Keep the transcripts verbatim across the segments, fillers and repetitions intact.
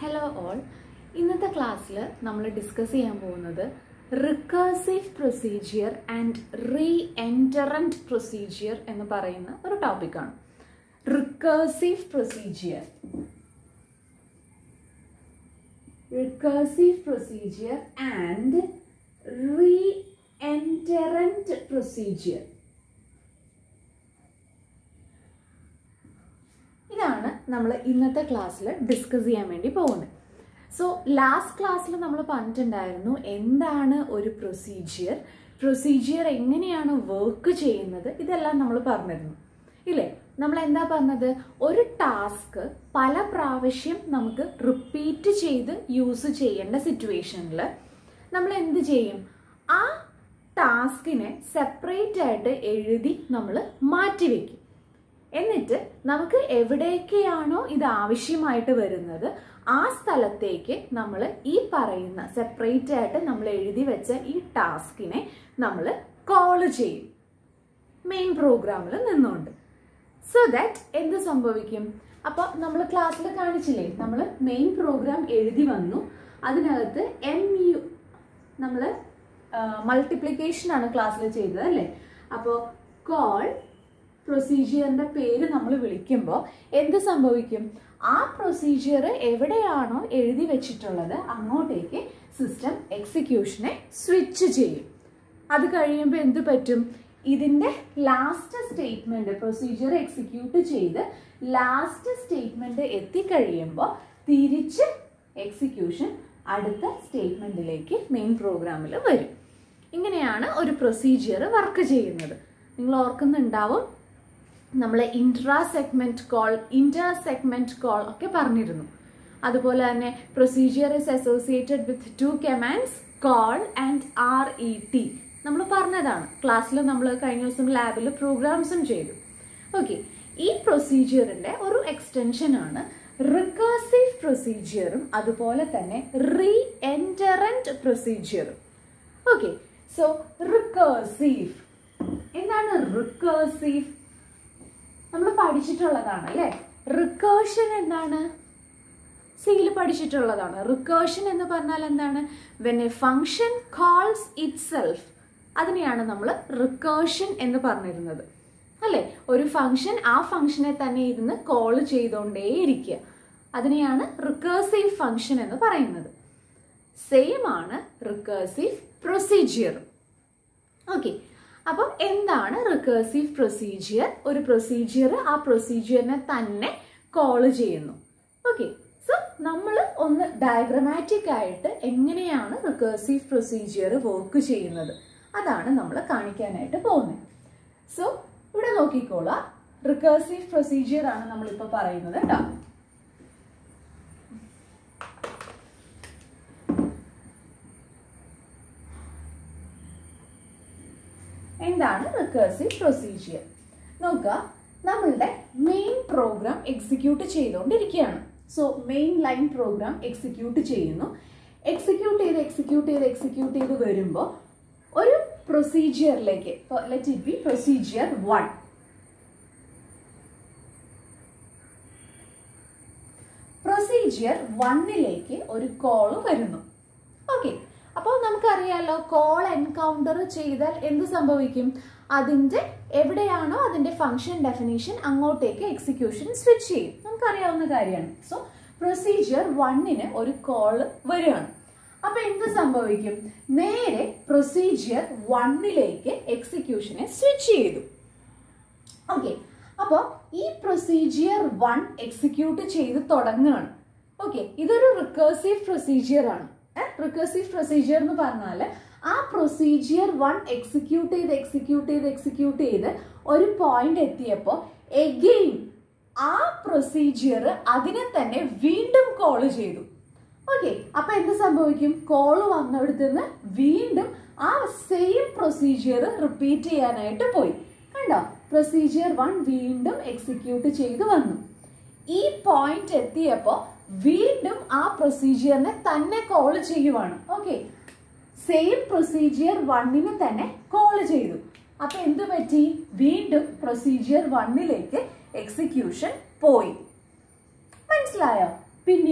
Hello all. ഇന്നത്തെ ക്ലാസ്സിൽ നമ്മൾ ഡിസ്കസ് ചെയ്യാൻ പോകുന്നത് recursive procedure and re-entrant procedure എന്ന് പറയുന്ന ഒരു ടോപ്പിക്കാണ്. Recursive procedure recursive procedure and re-entrant procedure. ഇതാണ് നമ്മൾ ഇന്നത്തെ ക്ലാസ്സിൽ ഡിസ്കസ് ചെയ്യാൻ വേണ്ടി പോകുന്നത്. സോ ലാസ്റ്റ് ക്ലാസ്സിൽ നമ്മൾ പറഞ്ഞിട്ടുണ്ടായിരുന്നു എന്താണ് ഒരു പ്രൊസീജിയർ, പ്രൊസീജിയർ എങ്ങനെയാണ് വർക്ക് ചെയ്യുന്നത്, ഇതെല്ലാം നമ്മൾ പറഞ്ഞിരുന്നു ഇല്ലേ. നമ്മൾ എന്താ പറഞ്ഞത്, ഒരു ടാസ്ക് പല പ്രാവശ്യം നമുക്ക് റിപ്പീറ്റ് ചെയ്ത് യൂസ് ചെയ്യേണ്ട സിറ്റുവേഷനിൽ നമ്മൾ എന്ത് ചെയ്യും, ആ ടാസ്കിനെ സെപ്പറേറ്റ് ആയിട്ട് എഴുതി നമ്മൾ മാറ്റിവെക്കും. എന്നിട്ട് നമുക്ക് എവിടേക്കാണോ ഇത് ആവശ്യമായിട്ട് വരുന്നത് ആ സ്ഥലത്തേക്ക് നമ്മൾ ഈ പറയുന്ന സെപ്പറേറ്റ് ആയിട്ട് നമ്മൾ എഴുതി വെച്ച ഈ ടാസ്കിനെ നമ്മൾ കോൾ ചെയ്യും മെയിൻ പ്രോഗ്രാമിൽ നിന്നുകൊണ്ട്. സോ ദാറ്റ് എന്ത് സംഭവിക്കും, അപ്പോൾ നമ്മൾ ക്ലാസ്സിൽ കാണിച്ചില്ലേ, നമ്മൾ മെയിൻ പ്രോഗ്രാം എഴുതി വന്നു, അതിനകത്ത് എം യു നമ്മൾ മൾട്ടിപ്ലിക്കേഷൻ ആണ് ക്ലാസ്സിൽ ചെയ്തത് അല്ലേ. അപ്പോൾ കോൾ പ്രൊസീജിയറിന്റെ പേര് നമ്മൾ വിളിക്കുമ്പോൾ എന്ത് സംഭവിക്കും, ആ പ്രൊസീജിയർ എവിടെയാണോ എഴുതി വെച്ചിട്ടുള്ളത് അങ്ങോട്ടേക്ക് സിസ്റ്റം എക്സിക്യൂഷനെ സ്വിച്ച് ചെയ്യും. അത് കഴിയുമ്പോൾ എന്ത് പറ്റും, ഇതിന്റെ ലാസ്റ്റ് സ്റ്റേറ്റ്മെന്റ് പ്രൊസീജിയർ എക്സിക്യൂട്ട് ചെയ്ത് ലാസ്റ്റ് സ്റ്റേറ്റ്മെന്റ് എത്തിക്കഴിയുമ്പോൾ തിരിച്ച് എക്സിക്യൂഷൻ അടുത്ത സ്റ്റേറ്റ്മെന്റിലേക്ക് മെയിൻ പ്രോഗ്രാമിൽ വരും. ഇങ്ങനെയാണ് ഒരു പ്രൊസീജിയർ വർക്ക് ചെയ്യുന്നത്. നിങ്ങൾ ഓർക്കുന്നുണ്ടാവും, നമ്മൾ intra segment call, inter segment call ഒക്കെ പറഞ്ഞിരുന്നു. അതുപോലെ തന്നെ procedure is associated with two commands, call and R E T നമ്മൾ പറഞ്ഞതാണ്. ക്ലാസ്സിൽ നമ്മൾ കഴിഞ്ഞ ദിവസം ലാബിൽ പ്രോഗ്രാംസും ചെയ്തു. ഓക്കെ, ഈ പ്രൊസീജിയറിന്റെ ഒരു എക്സ്റ്റൻഷൻ ആണ് റിക്കർസീവ് പ്രൊസീജിയറും അതുപോലെ തന്നെ റീ-എൻട്രന്റ് പ്രൊസീജിയറും. ഓക്കെ, സോ റിക്കർസീവ് എന്താണ്? റിക്കർസീവ് നമ്മൾ പഠിച്ചിട്ടുള്ളതാണ് അല്ലേ. റിക്കേർഷൻ എന്താണ്? സിയിൽ പഠിച്ചിട്ടുള്ളതാണ്. റിക്കേർഷൻ എന്ന് പറഞ്ഞാൽ എന്താണ്? When a function calls itself, അതിനെയാണ് നമ്മൾ റിക്കേർഷൻ എന്ന് പറഞ്ഞിരുന്നത് അല്ലേ. ഒരു ഫംഗ്ഷൻ ആ ഫംഗ്ഷനെ തന്നെ ഇരുന്ന് കോൾ ചെയ്തുകൊണ്ടേയിരിക്കുക, അതിനെയാണ് റിക്കേർസീവ് ഫംഗ്ഷൻ എന്ന് പറയുന്നത്. സെയിം ആണ് റിക്കേർസീവ് പ്രൊസീജിയർ. ഓക്കെ, അപ്പോൾ എന്താണ് റിക്കർസീവ് പ്രൊസീജിയർ? ഒരു പ്രൊസീജിയർ ആ പ്രൊസീജിയറിനെ തന്നെ കോൾ ചെയ്യുന്നു. ഓക്കെ, സോ നമ്മൾ ഒന്ന് ഡയഗ്രമാറ്റിക് ആയിട്ട് എങ്ങനെയാണ് റിക്കർസീവ് പ്രൊസീജിയർ വർക്ക് ചെയ്യുന്നത് അതാണ് നമ്മൾ കാണിക്കാനായിട്ട് പോകുന്നത്. സോ ഇവിടെ നോക്കിക്കോളാം, റിക്കർസീവ് പ്രൊസീജിയർ ആണ് നമ്മളിപ്പോൾ പറയുന്നത് കേട്ടോ. എന്താണ് റിക്കർസീവ് പ്രൊസീജിയർ? നോക്കുക, നമ്മളുടെ മെയിൻ പ്രോഗ്രാം എക്സിക്യൂട്ട് ചെയ്തുകൊണ്ടിരിക്കുകയാണ്. So main line program execute ചെയ്യുന്നു. എക്സിക്യൂട്ട് ചെയ്ത് എക്സിക്യൂട്ട് ചെയ്ത് എക്സിക്യൂട്ട് ചെയ്ത് വരുമ്പോൾ ഒരു പ്രൊസീജിയറിലേക്ക്, let it be procedure one, procedure വണ്ണിലേക്ക് ഒരു കോള് വരുന്നു. ഓക്കെ, അപ്പോൾ നമുക്കറിയാലോ, കോൾ എൻകൗണ്ടർ ചെയ്താൽ എന്ത് സംഭവിക്കും, അതിൻ്റെ എവിടെയാണോ അതിൻ്റെ ഫംഗ്ഷൻ ഡെഫിനീഷൻ അങ്ങോട്ടേക്ക് എക്സിക്യൂഷൻ സ്വിച്ച് ചെയ്യും, നമുക്കറിയാവുന്ന കാര്യമാണ്. സോ പ്രൊസീജിയർ വണ്ണിന് ഒരു കോള് വരികയാണ്. അപ്പൊ എന്ത് സംഭവിക്കും, നേരെ പ്രൊസീജിയർ വണ്ണിലേക്ക് എക്സിക്യൂഷനെ സ്വിച്ച് ചെയ്തു. ഓക്കെ, അപ്പോൾ ഈ പ്രൊസീജിയർ വൺ എക്സിക്യൂട്ട് ചെയ്ത് തുടങ്ങുകയാണ്. ഓക്കെ, ഇതൊരു റിക്കർസീവ് പ്രൊസീജിയർ ആണ്. റിക്കർസീവ് പ്രൊസീജിയർ എന്ന് പറഞ്ഞാൽ ആ പ്രൊസീജിയർ വൺ എക്സിക്യൂട്ട് ചെയ്ത് എക്സിക്യൂട്ട് ചെയ്ത് എക്സിക്യൂട്ട് ചെയ്ത് ഒരു പോയിന്റ് എത്തിയപ്പോൾ എഗെയിൻ ആ പ്രൊസീജിയർ അതിനെ തന്നെ വീണ്ടും കോൾ ചെയ്തു. ഓക്കെ, അപ്പൊ എന്ത് സംഭവിക്കും, കോള് വന്നിടത്ത് നിന്ന് വീണ്ടും ആ സെയിം പ്രൊസീജിയർ റിപ്പീറ്റ് ചെയ്യാനായിട്ട് പോയി. കണ്ടോ, പ്രൊസീജിയർ വൺ വീണ്ടും എക്സിക്യൂട്ട് ചെയ്ത് വന്നു. ഈ പോയിന്റ് എത്തിയപ്പോൾ വീണ്ടും ആ പ്രൊസീജിയറിനെ തന്നെ കോൾ ചെയ്യുവാണ്. ഓക്കെ, സെയിം പ്രൊസീജിയർ വണ്ണിനെ തന്നെ കോൾ ചെയ്തു. അപ്പൊ എന്ത് പറ്റി, വീണ്ടും പ്രൊസീജിയർ വണ്ണിലേക്ക് എക്സിക്യൂഷൻ പോയി. മനസ്സിലായോ? പിന്നീട്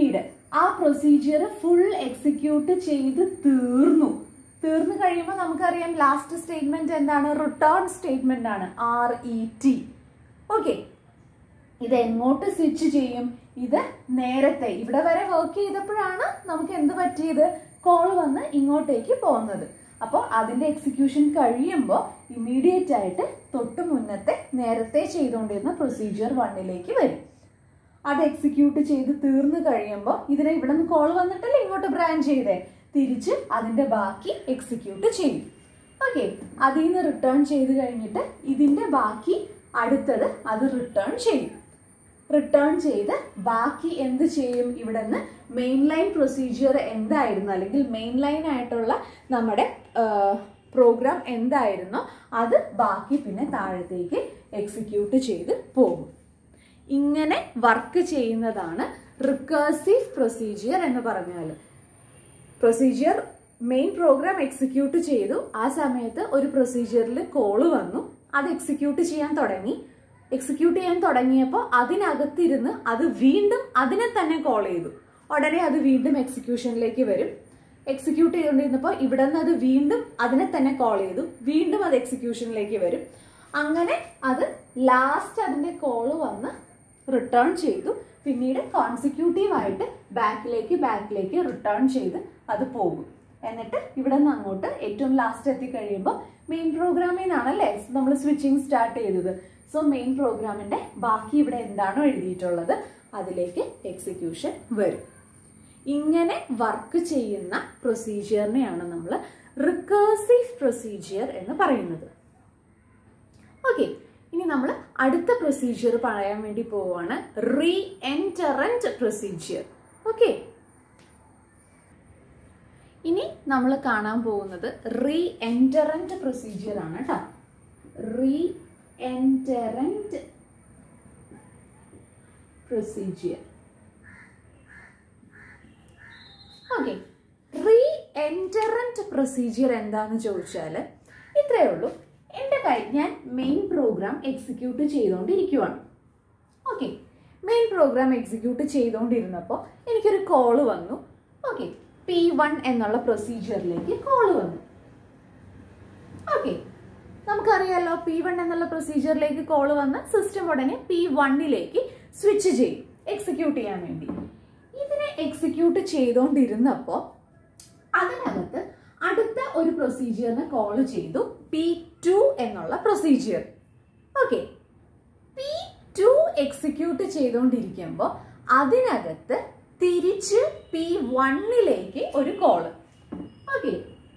ആ പ്രൊസീജിയർ ഫുൾ എക്സിക്യൂട്ട് ചെയ്ത് തീർന്നു. തീർന്നു കഴിയുമ്പോൾ നമുക്കറിയാം ലാസ്റ്റ് സ്റ്റേറ്റ്മെന്റ് എന്താണ്? റിട്ടേൺ സ്റ്റേറ്റ്മെന്റ് ആണ്, ആർ ഇ ടി. ഓക്കെ, ഇത് എങ്ങോട്ട് സ്വിച്ച് ചെയ്യും? ഇത് നേരത്തെ ഇവിടെ വരെ വർക്ക് ചെയ്തപ്പോഴാണ് നമുക്ക് എന്ത് പറ്റിയത്? കോൾ വന്ന് ഇങ്ങോട്ടേക്ക് പോകുന്നത്. അപ്പോൾ അതിന്റെ എക്സിക്യൂഷൻ കഴിയുമ്പോൾ ഇമ്മീഡിയറ്റ് ആയിട്ട് തൊട്ട് മുന്നത്തെ നേരത്തെ ചെയ്തുകൊണ്ടിരുന്ന പ്രൊസീജിയർ വണ്ണിലേക്ക് വരും. അത് എക്സിക്യൂട്ട് ചെയ്ത് തീർന്നു കഴിയുമ്പോൾ ഇതിനെ ഇവിടെ നിന്ന് കോൾ വന്നിട്ടല്ലേ ഇങ്ങോട്ട് ബ്രാഞ്ച് ചെയ്തേ, തിരിച്ച് അതിന്റെ ബാക്കി എക്സിക്യൂട്ട് ചെയ്യും. ഓക്കെ, അതിൽ നിന്ന് റിട്ടേൺ ചെയ്ത് കഴിഞ്ഞിട്ട് ഇതിന്റെ ബാക്കി അടുത്തത് അത് റിട്ടേൺ ചെയ്യും. റിട്ടേൺ ചെയ്ത് ബാക്കി എന്ത് ചെയ്യും? ഇവിടെ നിന്ന് മെയിൻ ലൈൻ പ്രൊസീജിയർ എന്തായിരുന്നു, അല്ലെങ്കിൽ മെയിൻ ലൈൻ ആയിട്ടുള്ള നമ്മുടെ പ്രോഗ്രാം എന്തായിരുന്നോ അത് ബാക്കി പിന്നെ താഴത്തേക്ക് എക്സിക്യൂട്ട് ചെയ്ത് പോകും. ഇങ്ങനെ വർക്ക് ചെയ്യുന്നതാണ് റിക്കർസീവ് പ്രൊസീജിയർ എന്ന് പറഞ്ഞാൽ. പ്രൊസീജിയർ മെയിൻ പ്രോഗ്രാം എക്സിക്യൂട്ട് ചെയ്തു, ആ സമയത്ത് ഒരു പ്രൊസീജിയറിൽ കോള് വന്നു, അത് എക്സിക്യൂട്ട് ചെയ്യാൻ തുടങ്ങി. എക്സിക്യൂട്ട് ചെയ്യാൻ തുടങ്ങിയപ്പോൾ അതിനകത്തിരുന്ന് അത് വീണ്ടും അതിനെ തന്നെ കോൾ ചെയ്തു. ഉടനെ അത് വീണ്ടും എക്സിക്യൂഷനിലേക്ക് വരും. എക്സിക്യൂട്ട് ചെയ്തുകൊണ്ടിരുന്നപ്പോൾ ഇവിടെ നിന്ന് അത് വീണ്ടും അതിനെ തന്നെ കോൾ ചെയ്തു, വീണ്ടും അത് എക്സിക്യൂഷനിലേക്ക് വരും. അങ്ങനെ അത് ലാസ്റ്റ് അതിന്റെ കോള് വന്ന് റിട്ടേൺ ചെയ്തു. പിന്നീട് കോൺസിക്യൂട്ടീവ് ആയിട്ട് ബാക്കിലേക്ക് ബാക്കിലേക്ക് റിട്ടേൺ ചെയ്ത് അത് പോകും. എന്നിട്ട് ഇവിടെ നിന്ന് അങ്ങോട്ട് ഏറ്റവും ലാസ്റ്റ് എത്തിക്കഴിയുമ്പോൾ മെയിൻ പ്രോഗ്രാമിൽ നിന്നാണല്ലേ നമ്മൾ സ്വിച്ചിങ് സ്റ്റാർട്ട് ചെയ്തത്. സോ മെയിൻ പ്രോഗ്രാമിന്റെ ബാക്കി ഇവിടെ എന്താണോ എഴുതിയിട്ടുള്ളത് അതിലേക്ക് എക്സിക്യൂഷൻ വരും. ഇങ്ങനെ വർക്ക് ചെയ്യുന്ന പ്രൊസീജിയറിനെയാണ് നമ്മൾ റിക്കർസീവ് പ്രൊസീജിയർ എന്ന് പറയുന്നത്. ഓക്കെ, ഇനി നമ്മൾ അടുത്ത പ്രൊസീജിയർ പറയാൻ വേണ്ടി പോവാണ്, റീ-എൻട്രന്റ് പ്രൊസീജിയർ. ഓക്കെ, ഇനി നമ്മൾ കാണാൻ പോകുന്നത് റീ-എൻട്രന്റ് പ്രൊസീജിയർ ആണ് കേട്ടോ. Re-entrant procedure. Okay, re-entrant procedure എന്താന്ന് ചോദിച്ചാൽ ഇത്രയേ ഉള്ളൂ. എൻ്റെ കൈ ഞാൻ മെയിൻ പ്രോഗ്രാം എക്സിക്യൂട്ട് ചെയ്തുകൊണ്ടിരിക്കുവാണ്. ഓക്കെ, മെയിൻ പ്രോഗ്രാം എക്സിക്യൂട്ട് ചെയ്തുകൊണ്ടിരുന്നപ്പോൾ എനിക്കൊരു കോള് വന്നു. ഓക്കെ, പി വൺ എന്നുള്ള പ്രൊസീജിയറിലേക്ക് കോള് വന്നു. ഓക്കെ, നമുക്കറിയാലോ പി വൺ എന്നുള്ള പ്രൊസീജിയറിലേക്ക് കോള് വന്ന് സിസ്റ്റം ഉടനെ പി വണ്ണിലേക്ക് സ്വിച്ച് ചെയ്യും എക്സിക്യൂട്ട് ചെയ്യാൻ വേണ്ടി. ഇതിനെ എക്സിക്യൂട്ട് ചെയ്തുകൊണ്ടിരുന്നപ്പോൾ അതിനകത്ത് അടുത്ത ഒരു പ്രൊസീജിയറിനെ കോൾ ചെയ്തു, പി ടു എന്നുള്ള procedure. Okay, P two execute ചെയ്തുകൊണ്ടിരിക്കുമ്പോൾ അതിനകത്ത് തിരിച്ച് പി വണ്ണിലേക്ക് ഒരു കോള്. ഓക്കെ,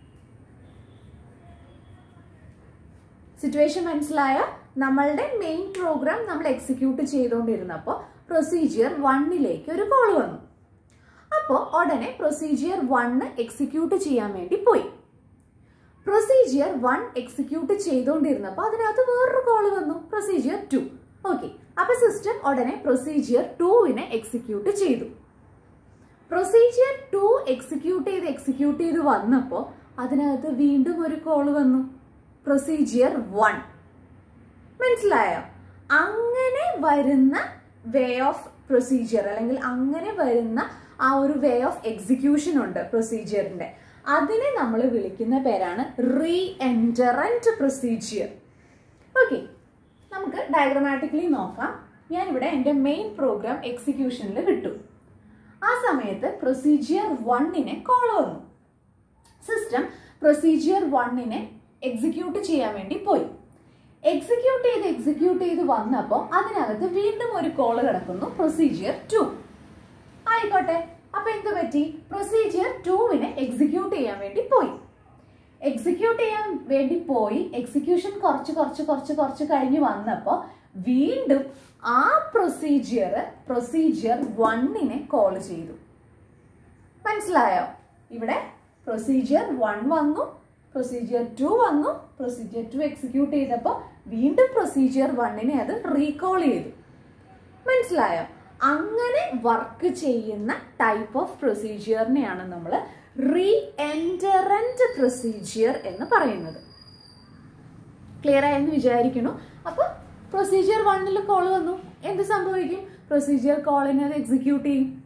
സിറ്റുവേഷൻ മനസ്സിലായോ? നമ്മളുടെ മെയിൻ പ്രോഗ്രാം നമ്മൾ എക്സിക്യൂട്ട് ചെയ്തുകൊണ്ടിരുന്നപ്പോൾ പ്രൊസീജിയർ വണ്ണിലേക്ക് ഒരു കോള് വന്നു. അപ്പോൾ ഉടനെ പ്രൊസീജിയർ വണ്ണ് എക്സിക്യൂട്ട് ചെയ്യാൻ വേണ്ടി പോയി. പ്രൊസീജിയർ വൺ എക്സിക്യൂട്ട് ചെയ്തുകൊണ്ടിരുന്നപ്പോൾ അതിനകത്ത് വേറൊരു കോള് വന്നു, പ്രൊസീജിയർ ടു. ഓക്കെ, അപ്പൊ സിസ്റ്റം ഉടനെ പ്രൊസീജിയർ ടുവിനെ എക്സിക്യൂട്ട് ചെയ്തു. പ്രൊസീജിയർ ടു എക്സിക്യൂട്ട് ചെയ്ത് എക്സിക്യൂട്ട് ചെയ്ത് വന്നപ്പോൾ അതിനകത്ത് വീണ്ടും ഒരു കോള് വന്നു, പ്രൊസീജിയർ വൺ. മനസ്സിലായോ? അങ്ങനെ വരുന്ന വേ ഓഫ് പ്രൊസീജിയർ അല്ലെങ്കിൽ അങ്ങനെ വരുന്ന ആ ഒരു വേ ഓഫ് എക്സിക്യൂഷൻ ഉണ്ട് പ്രൊസീജിയറിന്റെ. അതിനെ നമ്മൾ വിളിക്കുന്ന പേരാണ് റീ-എൻട്രന്റ് പ്രൊസീജിയർ. ഓക്കെ, നമുക്ക് ഡയഗ്രമാറ്റിക്കലി നോക്കാം. ഞാനിവിടെ എൻ്റെ മെയിൻ പ്രോഗ്രാം എക്സിക്യൂഷനിൽ വിട്ടു. ആ സമയത്ത് പ്രൊസീജിയർ വണ്ണിനെ കോൾ വന്നു. സിസ്റ്റം പ്രൊസീജിയർ വണ്ണിനെ എക്സിക്യൂട്ട് ചെയ്യാൻ വേണ്ടി പോയി. എക്സിക്യൂട്ട് ചെയ്ത് എക്സിക്യൂട്ട് ചെയ്ത് വന്നപ്പോൾ അതിനകത്ത് വീണ്ടും ഒരു കോള് കിടക്കുന്നു, പ്രൊസീജിയർ ടു. ആയിക്കോട്ടെ, അപ്പൊ എന്ത് പറ്റി? പ്രൊസീജിയർ ടുവിനെ എക്സിക്യൂട്ട് ചെയ്യാൻ വേണ്ടി പോയി. എക്സിക്യൂട്ട് ചെയ്യാൻ വേണ്ടി പോയി എക്സിക്യൂഷൻ കുറച്ച് കുറച്ച് കുറച്ച് കുറച്ച് കഴിഞ്ഞ് വന്നപ്പോൾ വീണ്ടും ആ പ്രൊസീജിയർ പ്രൊസീജിയർ വണ്ണിനെ കോൾ ചെയ്തു. മനസ്സിലായോ? ഇവിടെ പ്രൊസീജിയർ വൺ വന്നു, പ്രൊസീജിയർ ടു വന്നു, പ്രൊസീജിയർ ടു എക്സിക്യൂട്ട് ചെയ്തപ്പോൾ വീണ്ടും പ്രൊസീജിയർ വണ്ണിനെ അത് റീകോൾ ചെയ്തു. മനസ്സിലായോ? അങ്ങനെ വർക്ക് ചെയ്യുന്ന ടൈപ്പ് ഓഫ് പ്രൊസീജിയറിനെയാണ് നമ്മൾ റീ-എൻട്രന്റ് പ്രൊസീജിയർ എന്ന് പറയുന്നത്. ക്ലിയർ ആയെന്ന് വിചാരിക്കുന്നു. അപ്പൊ പ്രൊസീജിയർ വണ്ണിൽ കോൾ വന്നു, എന്ത് സംഭവിക്കും? പ്രൊസീജിയർ കോളിനെ അത് എക്സിക്യൂട്ട് ചെയ്യും.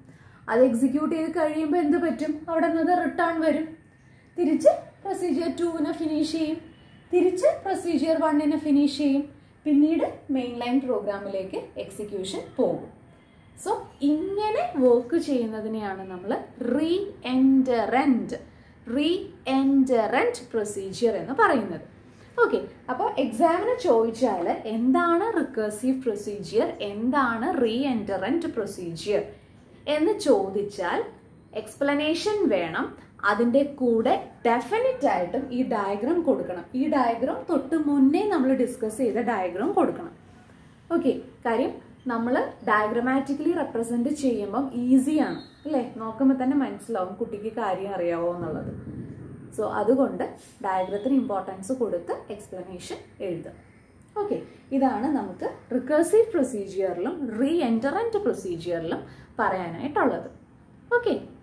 അത് എക്സിക്യൂട്ട് ചെയ്ത് കഴിയുമ്പോൾ എന്ത് പറ്റും? അവിടെ നിന്ന് റിട്ടേൺ വരും. തിരിച്ച് പ്രൊസീജിയർ ടൂവിനെ ഫിനിഷ് ചെയ്യും, തിരിച്ച് പ്രൊസീജിയർ വണ്ണിനെ ഫിനിഷ് ചെയ്യും, പിന്നീട് മെയിൻ ലൈൻ പ്രോഗ്രാമിലേക്ക് എക്സിക്യൂഷൻ പോകും. സോ ഇങ്ങനെ വർക്ക് ചെയ്യുന്നതിനെയാണ് നമ്മൾ reentrant reentrant procedure എന്ന് പറയുന്നത്. ഓക്കെ, അപ്പോൾ എക്സാമിന് ചോദിച്ചാൽ എന്താണ് റിക്കർസീവ് പ്രൊസീജിയർ, എന്താണ് റീ എൻറ്ററൻറ്റ് പ്രൊസീജിയർ എന്ന് ചോദിച്ചാൽ എക്സ്പ്ലനേഷൻ വേണം. അതിൻ്റെ കൂടെ ഡെഫിനറ്റ് ആയിട്ടും ഈ ഡയഗ്രാം കൊടുക്കണം. ഈ ഡയഗ്രാം തൊട്ട് മുന്നേ നമ്മൾ ഡിസ്കസ് ചെയ്ത ഡയഗ്രാം കൊടുക്കണം. ഓക്കെ, കാര്യം നമ്മൾ ഡയഗ്രമാറ്റിക്കലി റെപ്രസെൻറ്റ് ചെയ്യുമ്പം ഈസിയാണ് അല്ലേ? നോക്കുമ്പോൾ തന്നെ മനസ്സിലാവും കുട്ടിക്ക് കാര്യം അറിയാവോ എന്നുള്ളത്. സോ അതുകൊണ്ട് ഡയഗ്രത്തിന് ഇമ്പോർട്ടൻസ് കൊടുത്ത് എക്സ്പ്ലനേഷൻ എഴുതുക. ഓക്കെ, ഇതാണ് നമുക്ക് റിക്കർസീവ് പ്രൊസീജിയറിലും റീ എൻറ്ററൻറ്റ് പ്രൊസീജിയറിലും പറയാനായിട്ടുള്ളത്. ഓക്കെ.